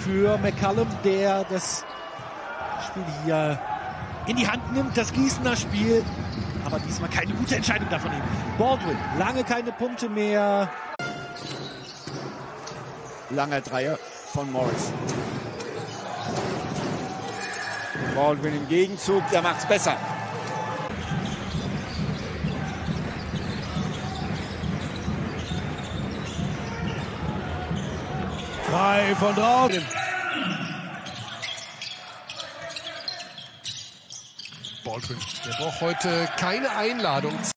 für McCallum, der das Spiel hier in die Hand nimmt, das Gießener Spiel. Aber diesmal keine gute Entscheidung davon eben. Baldwin, lange keine Punkte mehr. Langer Dreier von Morris. Baldwin im Gegenzug, der macht's besser. Frei von draußen. Baldwin, der braucht heute keine Einladung.